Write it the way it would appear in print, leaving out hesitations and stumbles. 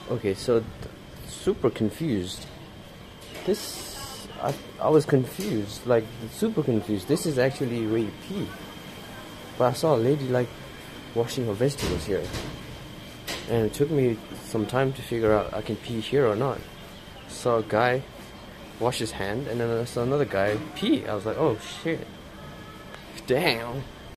Okay, so super confused. This I was confused, like super confused. This is actually where you pee. But I saw a lady like washing her vegetables here, and it took me some time to figure out I can pee here or not. Saw a guy wash his hand, and then I saw another guy pee. I was like, oh shit, damn.